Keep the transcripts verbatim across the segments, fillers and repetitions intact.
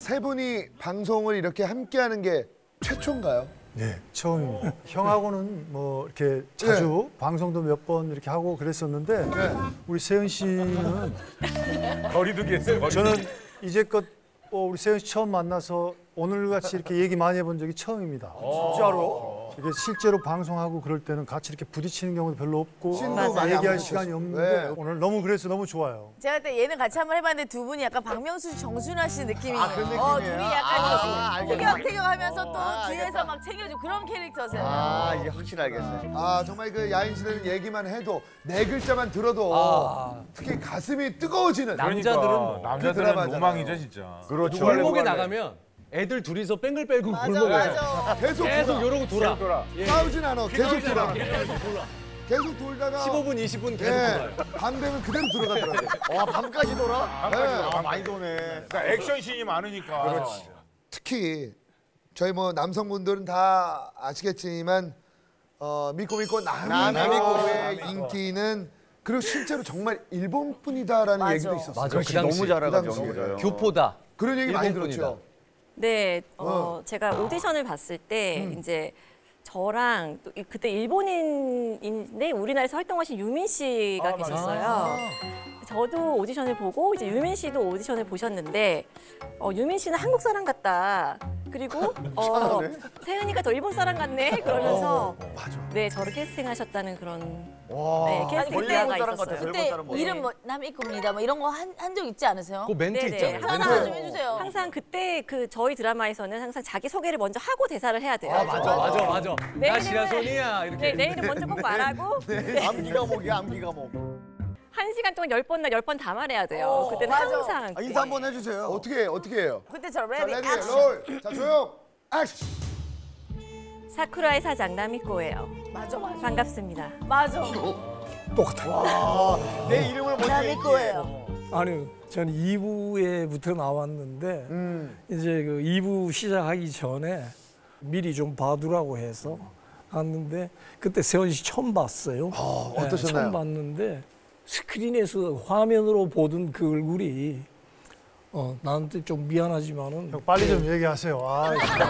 세 분이 방송을 이렇게 함께하는 게 최초인가요? 네, 처음입니다. 형하고는 뭐 이렇게 자주 네. 방송도 몇 번 이렇게 하고 그랬었는데 네. 우리 세은 씨는 거리두기 했어요. 거리두기. 저는 이제껏 어, 우리 세은 씨 처음 만나서 오늘같이 이렇게 얘기 많이 해본 적이 처음입니다. 진짜로? 이게 실제로 방송하고 그럴 때는 같이 이렇게 부딪히는 경우도 별로 없고 많이 얘기할 시간이 없는데 네. 오늘 너무 그래서 너무 좋아요. 제가 그때 예능 같이 한번 해봤는데 두 분이 약간 박명수 씨, 정순아 씨 느낌이에요. 아, 그 느낌이에요? 어, 둘이 약간 아, 좀 티격태격하면서 또 아, 뒤에서 알겠다. 막 챙겨주고 그런 캐릭터세요. 아 이제 확실히 알겠네. 아 정말 그 야인시대는 얘기만 해도 네 글자만 들어도 아. 특히 가슴이 뜨거워지는 남자들은 뭐. 남자들은 드라마잖아요. 로망이죠 진짜. 그렇죠. 골목에 나가면 애들 둘이서 뺑글 빼고 맞아, 골목에 맞아. 계속 계속 돌아. 이러고 돌아. 돌아. 예. 싸우진 않아. 계속 돌아. 계속 돌아. 계속 돌다가 십오 분, 이십 분 계속 예, 돌아요. 밤 되면 그대로 들어가더라고요. 와 밤까지 돌아? 밤까지 네. 돌아. 아 많이 도네. 그러니까 액션씬이 많으니까. 그렇지. 특히 저희 뭐 남성분들은 다 아시겠지만 어, 믿고 믿고 나미코의 인기는 그리고 실제로 정말 일본 분이다라는 맞아. 얘기도 있었어요. 맞아. 그렇지 그 당시. 너무 잘해가지고 그 당시에. 연기를. 교포다. 그런 얘기 많이 일본 들었죠. 네, 어, 어. 제가 오디션을 봤을 때 음. 이제 저랑 또 이- 그때 일본인인데 우리나라에서 활동하신 유민 씨가 아, 계셨어요. 저도 오디션을 보고 이제 유민 씨도 오디션을 보셨는데 어, 유민 씨는 한국 사람 같다. 그리고 어, 세은이가 더 일본 사람 같네 그러면서 네 저를 캐스팅하셨다는 그런 와. 네, 캐스팅 원래 대화가 일본 사람 있었어요. 같아서 일본 그때 사람 이름 뭐 남이코입니다. 뭐 이런 거 한 한 적 있지 않으세요? 그 멘트 네네. 있잖아요. 하나 하나 멘트. 좀 해주세요. 항상 그때 그 저희 드라마에서는 항상 자기 소개를 먼저 하고 대사를 해야 돼요. 아, 맞아, 맞아, 맞아. 내 나시라 이름은- 소니야 네, 이렇게. 내 이름 먼저 꼭 말하고 암기가 목이야 암기가 목. 한 시간 동안 열 번 날 열 번 다 말해야 돼요. 어, 그때는 맞아. 항상. 아, 인사 한번 해주세요. 어떻게 해요? 어떻게 해요? 그때처럼 자, 레디 레디, 액션. 롤. 자, 조용. 액션. 사쿠라의 사장 나미코예요. 맞아, 맞아. 반갑습니다. 맞아. 와, 내 이름을 먼저 남이코예요. 아니요, 저는 이 부에부터 나왔는데 음. 이제 그 이 부 시작하기 전에 미리 좀 봐두라고 해서 갔는데 그때 세원 씨 처음 봤어요. 어, 네, 어떠셨나요? 처음 봤는데 스크린에서 화면으로 보던 그 얼굴이 어, 나한테 좀 미안하지만은 형 빨리 좀 얘기하세요. 아,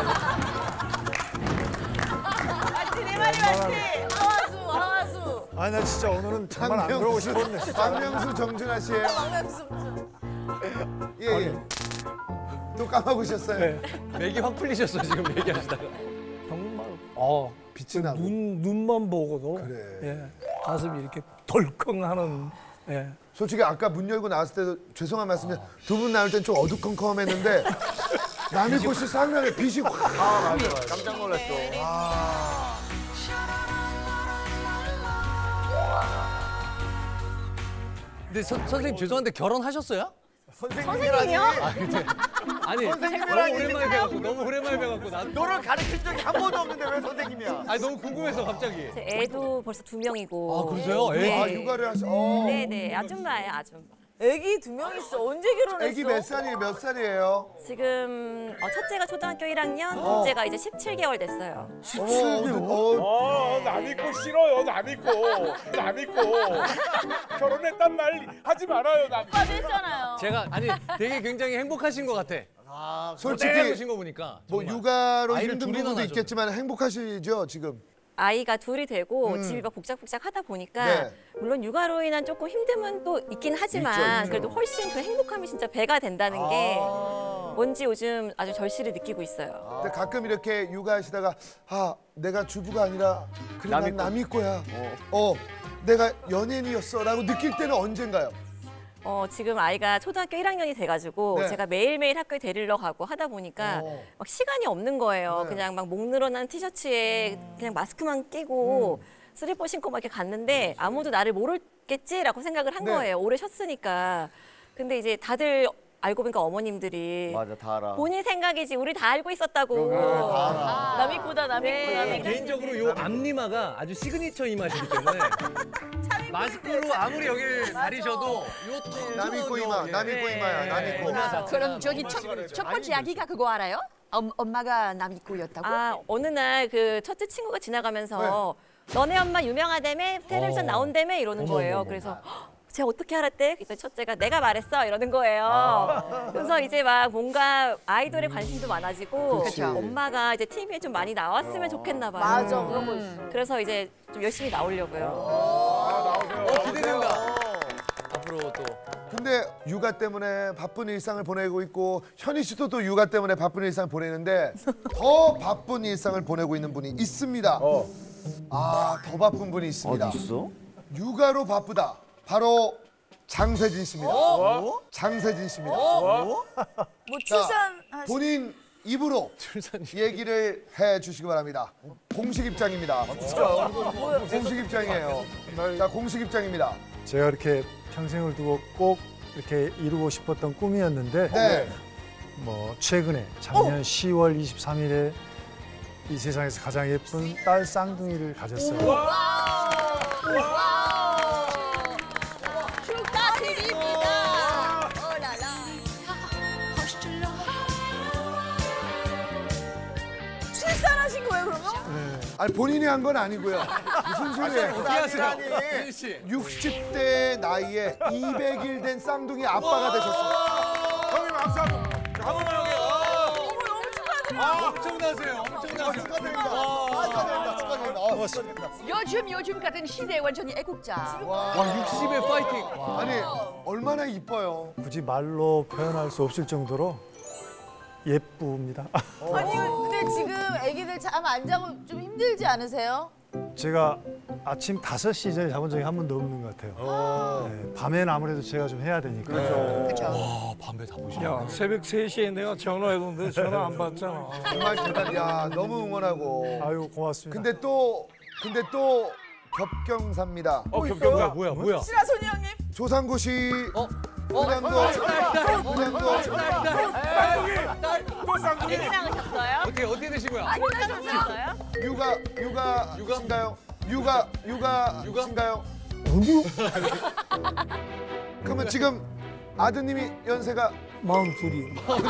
맞지, 내 말이 맞지. 하와수, 하와수. 아니 나 진짜 오늘은 정말 안 그러고 싶었네. 진짜. 박명수 정준하 씨예요. 박명수. 예, 예. 또 까먹으셨어요. 네, 맥이 확 풀리셨어 지금 얘기하시다가. 정말 어, 빛이 나고. 눈, 눈만 보고도 그래. 예, 가슴이 이렇게 덜컹하는 예. 솔직히 아까 문 열고 나왔을 때도 죄송한 말씀인데 두 분 나올 땐 좀 어두컴컴했는데 남이코 씨 상당히 빛이 확. 아 맞아 맞아. 깜짝 놀랐어. 근데 선, 선생님 죄송한데 결혼하셨어요? 선생님이라니. 아니 선생님이라니. 너무 오랜만에 뵈갖고 너무 오랜만에 뵈갖고 난. 너를 가르친 적이 한 번도 없는데 왜 선생님이야? 아니 너무 궁금해서 갑자기. 제 애도 벌써 두 명이고. 아 그러세요? 애? 네. 아 육아를 하셔. 어. 네네, 아줌마예요, 아줌마. 애기 두 명 있어. 언제 결혼했어? 애기 몇 살이에요? 몇 살이에요? 지금 어, 첫째가 초등학교 일 학년, 둘째가 이제 십칠 개월 됐어요. 어머, 어, 어, 남 있고 싫어요. 남 있고. 남 있고. 결혼했단 말 하지 말아요. 남. 오빠 됐잖아요. 제가 아니 되게 굉장히 행복하신 것 같아. 아 솔직히 보신 거 보니까. 뭐 정말. 육아로 아이를 힘든 둘이나 부분도 낳아줘. 있겠지만 행복하시죠 지금? 아이가 둘이 되고 음. 집이 막 복작복작 하다 보니까 네. 물론 육아로 인한 조금 힘듦은 또 있긴 하지만 있죠, 있죠. 그래도 훨씬 그 행복함이 진짜 배가 된다는 게 아. 뭔지 요즘 아주 절실히 느끼고 있어요. 근데 가끔 이렇게 육아하시다가 아 내가 주부가 아니라 그래 난 남이 남이 거야. 어 내가 연예인이었어라고 느낄 때는 언젠가요? 어, 지금 아이가 초등학교 일 학년이 돼가지고 네. 제가 매일매일 학교에 데리러 가고 하다 보니까 어. 막 시간이 없는 거예요. 네. 그냥 막 목 늘어난 티셔츠에 그냥 마스크만 끼고 슬리퍼 신고 막 이렇게 갔는데 아무도 나를 모르겠지라고 생각을 한 네. 거예요. 오래 쉬었으니까. 근데 이제 다들 알고 보니까 어머님들이 맞아 다 알아. 본인 생각이지 우리 다 알고 있었다고. 다 알아. 남이코다, 남이코, 네. 남이코. 개인적으로 요 앞니마가 아주 시그니처 이마시기 때문에 마스크로 아무리 여기를 가리셔도 요 턱 남이 거 이마, 예. 남이 거 이마야, 남이 거. 맞아. 그럼 저기 첫, 첫 번째 아기가 그거 알아요? 엄, 엄마가 남이코였다고? 아 어느 날 그 첫째 친구가 지나가면서 너네 엄마 유명하다며 텔레비전 나온다며 이러는 거예요. 그래서 헉, 제가 어떻게 알았대? 그랬더니 첫째가 내가 말했어 이러는 거예요. 그래서 이제 막 뭔가 아이돌에 관심도 많아지고 그치. 엄마가 이제 티비에 좀 많이 나왔으면 좋겠나 봐요. 맞아, 그런 거 있어. 그래서 이제 좀 열심히 나오려고요. 어, 기대된다. 앞으로 또. 근데 육아 때문에 바쁜 일상을 보내고 있고 현희 씨도 또 육아 때문에 바쁜 일상을 보내는데 더 바쁜 일상을 보내고 있는 분이 있습니다. 아, 더 바쁜 분이 있습니다. 어디 있어? 육아로 바쁘다. 바로 장세진 씨입니다. 장세진 씨입니다. 뭐 출산 하시 본인 입으로 얘기를 해 주시기 바랍니다. 공식 입장입니다. 공식 입장이에요. 자, 공식 입장입니다. 제가 이렇게 평생을 두고 꼭 이렇게 이루고 싶었던 꿈이었는데 네. 뭐 최근에 작년 시월 이십삼일에 이 세상에서 가장 예쁜 딸 쌍둥이를 가졌어요. 축하드립니다. 오라라. 출산하신 거예요, 그러면? 아니 본인이 한 건 아니고요. 무슨 소리예요? 어떻게 하세요? 혜진 씨. 육십 대 나이에 이백 일 된 쌍둥이 아빠가 되셨습니다. 형님 박수 한번. 한 번만 하게. 어머, 너무 축하드려요. 아, 엄청나세요. 엄청나세요. 축하드립니다. 축하드립니다. 축하드립니다. 어, 고맙습니다. 요즘 요즘 같은 시대에 완전히 애국자. 와, 육십에 파이팅. 아니 얼마나 이뻐요. 굳이 말로 표현할 수 없을 정도로 예쁩니다. 아니, 근데 지금 애기들 잠 안 자고 좀 힘들지 않으세요? 제가 아침 다섯 시 전에 잡은 적이 한 번도 없는 것 같아요. 네, 밤에는 아무래도 제가 좀 해야 되니까. 와, 밤에 다 보시네. 야, 새벽 세 시에 내가 전화했는데 전화 안 받잖아. 정말 대단이야. 너무 응원하고. 아유, 고맙습니다. 근데 또 근데 또 겹경사입니다. 어, 겹겹가. 뭐야, 뭐야? 시라소니 형님? 조상구 씨 어? 은양도 은양도 또 쌍둥이. 애기 낳으셨어요? 어떻게 어떻게 되신 거야? 애기 낳으셨어요? 육아 육아신가요? 육아 육아신가요? 그러면 지금 아드님이 연세가 마흔 둘이.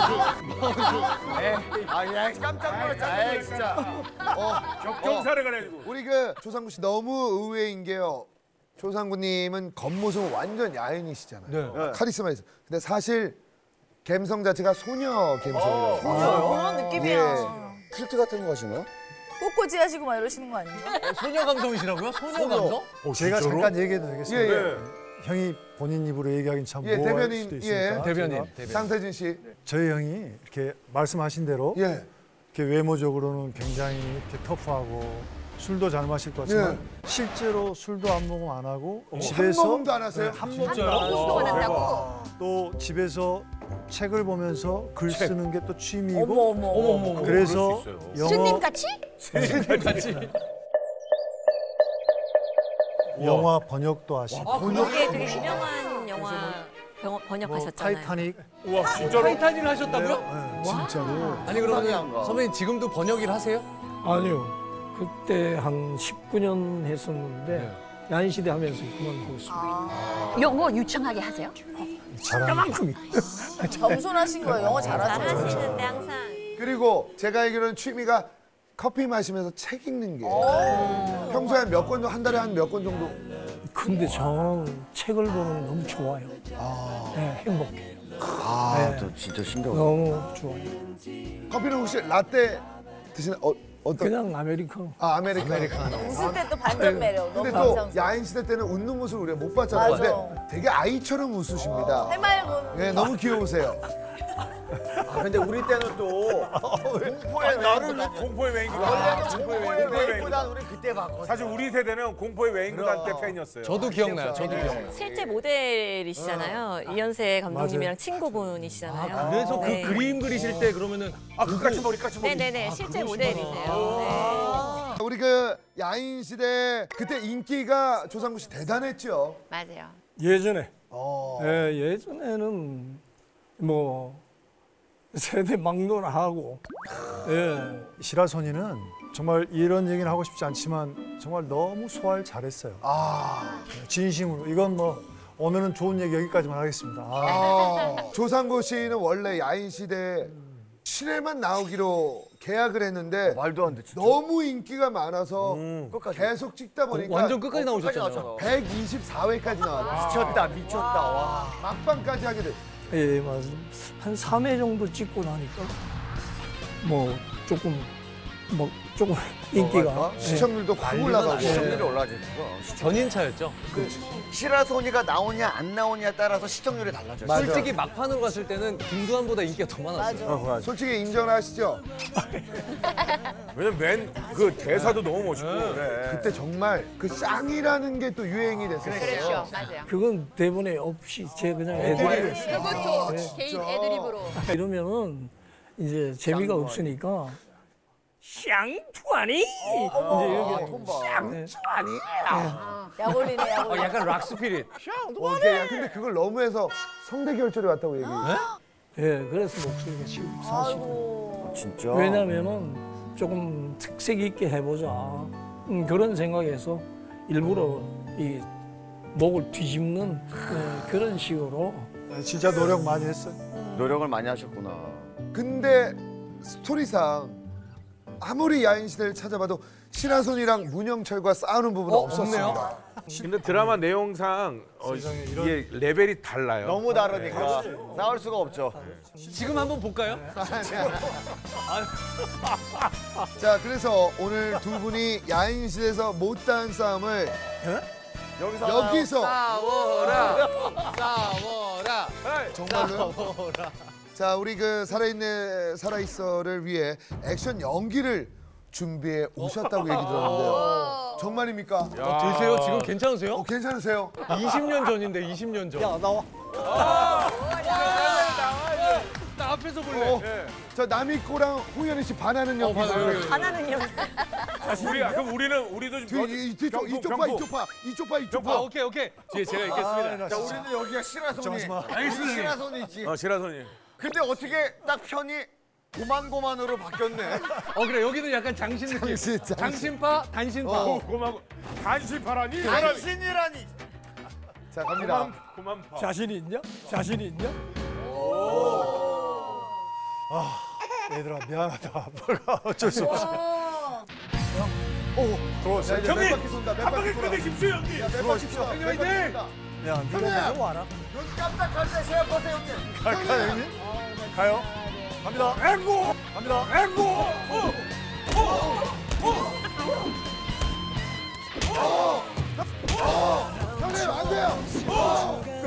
아야 깜짝 놀랐잖아. 에이, 진짜. 어, 경사를 가지고. 우리 그 조상구 씨 너무 의외인 게요. 조상구님은 겉모습은 완전 야인이시잖아요. 네. 카리스마 있어. 근데 사실 감성 자체가 소녀 감성이에요. 그런 느낌이야. 킬트 같은 거 하시나요? 꽃꽂이 하시고 막 이러시는 거 아니에요? 소녀 감성이시라고요? 소녀 감성? 제가 잠깐 얘기해도 되겠습니까? 예, 예. 형이 본인 입으로 얘기하긴 참 예, 뭐할 대변인, 수도 예. 있으니까. 대변인. 제가 대변인. 상세진 씨. 저희 형이 이렇게 말씀하신 대로 예. 이렇게 외모적으로는 굉장히 이렇게 터프하고 술도 잘 마실 것 같지만 실제로 술도 안 먹음 안 하고 한 집에서 모금도 안 하세요? 한 운동을 한다고? 또 집에서 책을 보면서 글 쓰는 게 또 취미이고 어머, 어머, 어머. 그래서 영어 스님같이? 영화 번역도 하시고 번역에 되게 유명한 영화 병- 뭐 번역하셨잖아요. 타이타닉 우와, 진짜로. 타이탄을 하셨다고요? 네, 진짜로 아니 그러면 선배님 지금도 번역 일 하세요? 아니요. 그때 한 십구 년 했었는데 야인시대 하면서 그만두었습니다. 영어 유창하게 하세요? 잘하는 이만큼이. 겸손하신 거예요. 영어 잘하세요. 잘하시는데 항상. 그리고 제가 알기로는 취미가 커피 마시면서 책 읽는 게 평소에 한 몇 권 정도 한 달에 한 몇 권 정도 근데 저는 책을 보는 거 너무 좋아요. 네, 행복해요. 아, 저 진짜 신기하다. 너무 좋아요. 커피는 혹시 라떼 드시는 어, 어떤 그냥 아메리카노. 아 아메리카노. 웃을 때 또 반전 매력. 너무 근데 또 감상스러워. 야인 시대 때는 웃는 모습을 우리가 못 봤잖아요. 맞아. 근데 되게 아이처럼 웃으십니다. 해맑은. 네, 너무 귀여우세요. 아, 근데 우리 때는 또 공포의 나를 왜 공포의 외인구단. 원래는 공포의 외인구단. 외인보단 우리 그때 봤거든. 사실 우리 세대는 공포의 외인구단 때 팬이었어요. 저도 기억나요. 저도 기억나요. 실제 모델이시잖아요. 이현세 감독님이랑 친구분이시잖아요. 그래서 그 네. 그림 그리실 때 그러면은 아, 그까지 머리 까치 머리. 네네네, 실제 모델이세요. 네. 우리 그 야인 시대 그때 인기가 조상구 씨 대단했죠. 맞아요. 예전에. 어. 예, 예전에는 뭐 세대 막론하고 예. 시라소니는 정말 이런 얘기는 하고 싶지 않지만 정말 너무 소화를 잘했어요. 아. 진심으로 이건 뭐 오늘은 좋은 얘기 여기까지만 하겠습니다. 아, 아. 조상구 씨는 원래 야인 시대 칠 회만 나오기로 계약을 했는데 말도 안 돼, 진짜. 너무 인기가 많아서 끝까지. 계속 찍다 보니까 완전 끝까지 어, 나오셨잖아요. 백이십사 회까지 나왔어요. 미쳤다, 미쳤다. 와. 막방까지 하게 됐. 예, 맞습니다. 한 삼 회 정도 찍고 나니까 뭐 조금 뭐 조금 인기가 예. 시청률도 확 올라가고. 시청률이 올라가지. 견인차였죠. 시라소니가 나오냐 안 나오냐에 따라서 시청률이 달라져요. 맞아. 솔직히 막판으로 갔을 때는 김두한보다 인기가 더 많았어요. 솔직히 인정하시죠? 왜냐면 맨 그 대사도 너무 멋있고. 그래. 그때 정말 그 쌍이라는 게 또 유행이 됐었어요. 그렇죠. 맞아요. 그건 대본에 없이 제 그냥 애드립이었어요. 그것도 개인 애드립으로. 이러면은 이제 재미가 없으니까 샹투아니 이제 이렇게 샹투아니 약올리네, 아, 약올리. 약간 락 스피릿. 어, 이게 야, 근데 그걸 너무 해서 성대 결절이 왔다고 얘기해. 예, 그래서 목소리가 지금 사실 진짜. 왜냐면은 조금 특색 있게 해보자 음, 그런 생각에서 일부러 이 목을 뒤집는 예, 그런 식으로 네, 진짜 노력 많이 했어요. 노력을 많이 하셨구나. 근데 스토리상 아무리 야인시대를 찾아봐도 신하손이랑 문영철과 싸우는 부분은 어, 없었습니다. 없네요. 근데 드라마 내용상 어, 이게 레벨이 달라요. 너무 다르니까 싸울 수가 없죠. 지금 한번 볼까요? 자, 그래서 오늘 두 분이 야인시대에서 못다한 싸움을 여기서 여기서 싸워라, 싸워라. 정말로 자, 우리 그 살아있네 살아있어를 위해 액션 연기를 준비해 오셨다고 얘기 들었는데요. 정말입니까? 어, 되세요? 지금 괜찮으세요? 어, 괜찮으세요? 이십 년 전인데 이십 년 전. 야 나와. 나 앞에서 볼래. 어, 저 남이꼬랑 홍현희 씨 반하는 연기. 반하는 하나는 요 우리 그럼 우리는 우리도 좀 뒤, 이, 뒤쪽, 경품, 이쪽 봐, 경품. 이쪽 봐, 이쪽 봐, 이쪽 아, 봐. 오케이 오케이. 뒤에 제가 있겠습니다. 자, 우리는 여기가 시라소니. 알겠습니다. 시라소니지. 어, 시라소니. 근데 어떻게 딱 편이 고만고만으로 바뀌었네. 어 그래 여기는 약간 장신 느낌. 장신, 장신. 장신파, 단신파. 어, 고마워. 간신파라니. 당신이라니. 자, 갑니다. 고만 고만파. 자신이 있냐? 자신이 있냐? 얘들아 미안하다. 뭐가 어쩔 수 없어. 자, 이제 형님! 몇 바퀴 쏜다, 몇 한 바퀴 방에 쏜다. 끝내십시오 형님. 야, 몇 바퀴 쏜다, 몇 바퀴 화이팅! 쏜다. 야, 네가 뭐 알아? 눈 깜짝할 때 시합 보세요, 형님. 갈까요, 형님? 가요. 갑니다. 앵고! 갑니다. 앵고! 어! 형님, 안 돼요.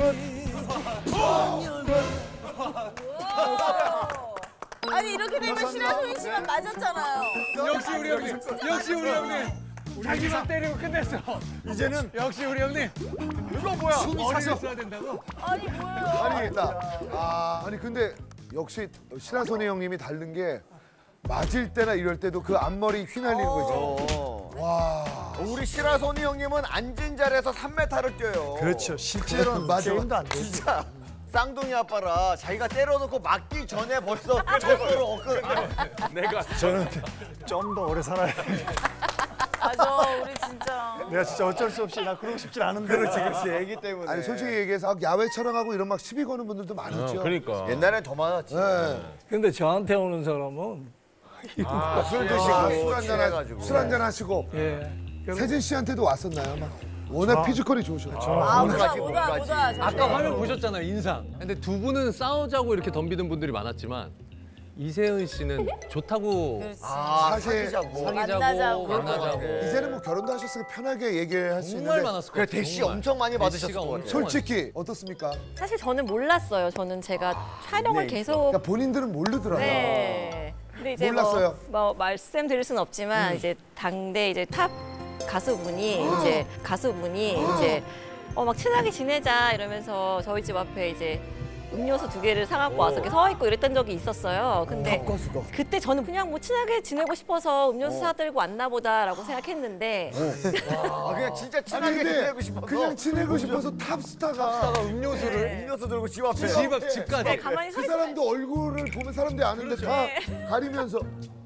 아니, 이렇게 되면 신하소희 씨만 맞았잖아요. 역시 우리 형님. 역시 우리 형님. 자기만 때리고 끝냈어. 이제는 역시 우리 형님. 이거 뭐야? 숨이 차서 있어야 된다고. 아니, 뭐예요? 아니, 나, 아, 아니 근데 역시 신하손이 형님이 다른 게 맞을 때나 이럴 때도 그 앞머리 휘날리는 거 있죠. 어. 와. 우리 시라소니 형님은 앉은 자리에서 삼 미터를 뛰어요. 그렇죠. 실제로는 맞아. 게임도 안 되지. 진짜 쌍둥이 아빠라 자기가 때려놓고 맞기 전에 벌써 젖소를 얻고. 내가 저는 좀 더 오래 살아야 돼. 맞아, 우리 진짜. 내가 진짜 어쩔 수 없이 나 그러고 싶진 않은데. 그렇지, 그렇지. 애기 때문에. 아니 솔직히 얘기해서 야외 촬영하고 이런 막 시비 거는 분들도 많았죠. 그러니까. 옛날엔 더 많았지. 네. 근데 저한테 오는 사람은 아, 술 아, 드시고 술 한잔 취해가지고. 술 한잔 하시고 예. 세진 씨한테도 왔었나요? 막 워낙 피지컬이 좋으셔서. 아, 못 오다, 가지, 못 오다, 가지. 오다. 아까 화면 보셨잖아요 인상. 근데 두 분은 싸우자고 이렇게 덤비는 분들이 많았지만 이세은 씨는 좋다고 아, 사실 사귀자고. 사귀자고 만나자고. 만나자고. 이제는 뭐 결혼도 하셨으니까 편하게 얘기를 할 수 정말 있는데 많았을 것 그래, 같아요. 대시 정말. 엄청 많이 받으셨을 대시가 것 같아요. 엄청 솔직히 어떻습니까? 사실 저는 몰랐어요. 저는 제가 촬영을 계속 그러니까 본인들은 모르더라고요. 네. 근데 이제 몰랐어요. 뭐, 뭐 말씀드릴 수는 없지만 이제 당대 이제 탑 가수분이 이제 가수분이 이제 어 막 친하게 지내자 이러면서 저희 집 앞에 이제 음료수 두 개를 사갖고 와서 이렇게 서 있고 이랬던 적이 있었어요. 근데 그때 저는 그냥 뭐 친하게 지내고 싶어서 음료수 사들고 왔나 보다라고 생각했는데 아, 그냥 진짜 아니 친하게 근데 지내고 싶어서. 그냥 지내고 싶어서 탑스타가 음료수를 음료수 들고 집 앞에. 집 앞 집까지. 네, 가만히 서 그 있어요. 사람도 얼굴을 보면 사람들이 아는데 다 가리면서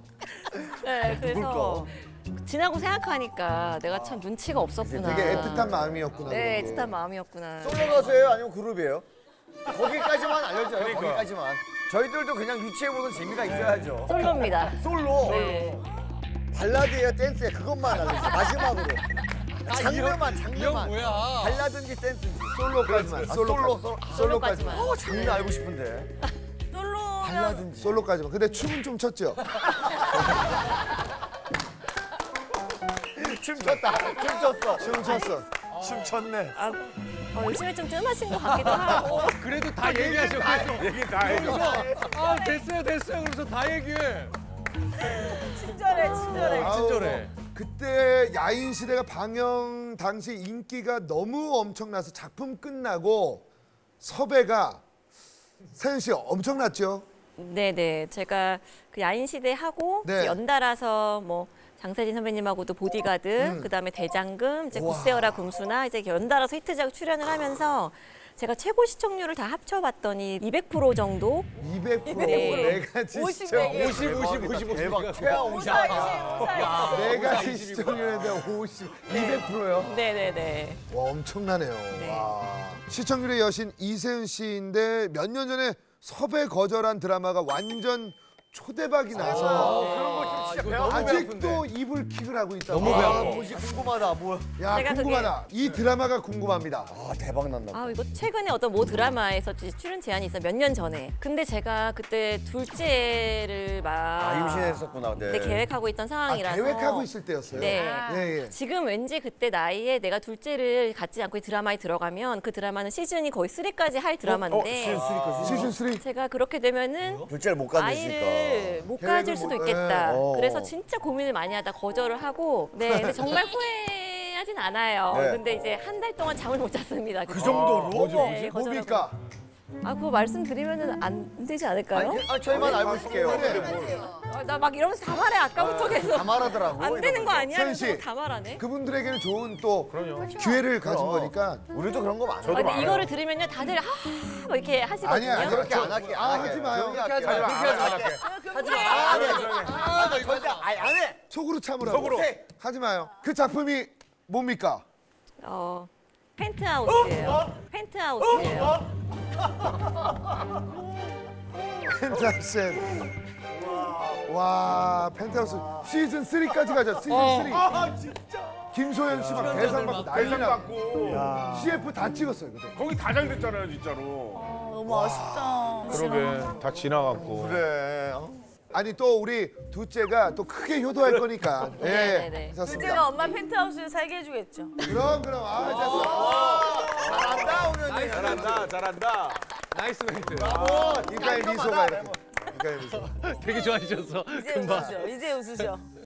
네, 그래서 지나고 생각하니까 내가 참 눈치가 없었구나. 되게 애틋한 마음이었구나. 네, 애틋한 마음이었구나. 솔로 가수예요? 아니면 그룹이에요? 거기까지만 알려줘요. 거기까지만. 저희들도 그냥 유치해 보는 재미가 있어야죠. 솔로입니다. 솔로. 네. 발라드예요, 댄스예요. 그것만 알려주세요. 마지막으로. 장르만, 형 장르만. 뭐야? 발라든지 댄스인지. 솔로까지만. 아, 솔로, 솔로, 솔로. 아, 솔로까지만. 어, 장르 알고 싶은데. 솔로면 발라든지. 솔로까지만. 근데 춤은 좀 췄죠? 춤췄다. 춤췄어. 춤 췄어. 춤췄네. 아, 어, 요즘에 좀 뜸하신 것 같기도 하고. 그래도 다 얘기하셨고. 얘기 다 해줘. 아 됐어요 됐어요. 그래서 다 얘기해. 친절해, 친절해. 아우, 친절해. 그때 야인 시대가 방영 당시 인기가 너무 엄청나서 작품 끝나고 섭외가 세연 씨 엄청났죠? 네네. 제가 그 야인 시대 하고 네. 이제 연달아서 뭐 장세진 선배님하고도 보디가드, 음. 그다음에 대장금, 이제 우와. 굿세어라 금수나 이제 연달아서 히트작 출연을 하면서 제가 최고 시청률을 다 합쳐봤더니 이백 퍼센트 정도. 이백 퍼센트 네. 내가 진짜 오십, 백. 오십 오십 오십 오십. 대박. 최하 오십. 내가 시청률인데 오십, 이백 퍼센트요? 네네네. 와 엄청나네요. 와. 시청률의 여신 이세은 씨인데 몇 년 전에 섭외 거절한 드라마가 완전 초대박이 나서 그런 거 진짜 배 아프네. 아직도 이불킥을 하고 있다. 너무 배 아, 아파. 뭐지 궁금하다. 뭐야. 야 제가 궁금하다. 이 드라마가 궁금합니다. 아, 대박 났나 봐. 아 이거 최근에 어떤 모 드라마에서 출연 제안이 있어 몇 년 전에. 근데 제가 그때 둘째를 막 아, 임신했었구나. 네. 네, 계획하고 있던 아, 상황이라서. 계획하고 있을 때였어요. 네. 예, 예. 지금 왠지 그때 나이에 내가 둘째를 갖지 않고 이 드라마에 들어가면 그 드라마는 시즌이 거의 쓰리까지 할 드라마인데 시즌 삼. 제가 그렇게 되면은 둘째를 못 가지니까. 아이를 못 가질 계획을 수도 못- 있겠다. 네. 어. 그래서 진짜 고민을 많이 하다 거절을 하고 네, 근데 정말 후회하진 않아요. 네. 근데 이제 한 달 동안 잠을 못 잤습니다. 그 정도로? 네, 거절하고. 뭡니까? 아, 그거 말씀드리면은 안 되지 않을까요? 아니, 아, 저희만 알고 있을게요. 어, 나 막 이러면서 다 말해 아까부터 계속. 다 말하더라고. 안 되는 거 아니야? 세연 씨. 그래서 다 말하네. 그분들에게는 좋은 또 기회를 가진 거니까. 우리도 그런 거 많아. 아, 근데 이거를 들으면요 다들 아, 막 이렇게 하시거든요. 아니야, 아니야. 그렇게 안 할게. 아, 하지 마요. 그렇게 하지 하지 마, 마. 안 할게. 하지 마. 안 해. 아, 나 절대 아니, 안 해. 속으로 참으라고. 속으로. 하지 마요. 그 작품이 뭡니까? 어, 펜트하우스예요. 펜트하우스예요. 펜트하우스. 와, 펜트하우스 시즌 삼까지 가자. 시즌 삼. 아 진짜. 김소연 씨 막 대상 받고 난리 대상 나고. 받고. 씨에프 다 찍었어요, 그때. 거기 다 잘 됐잖아요 진짜로. 어, 너무 아쉽다. 그러게 다 지나갔고. 그래. 어? 아니 또 우리 둘째가 또 크게 효도할 거니까. 예, 네네네. 좋습니다. 둘째가 엄마 펜트하우스를 살게 해주겠죠. 그럼 그럼 아 됐어. 잘한다, 오늘. 잘한다 잘한다. 나이스 멘트. 이가의 미소가 이렇게. 이가의 미소. 되게 좋아하셨어. 이제 금방. 웃으셔. 이제 웃으셔.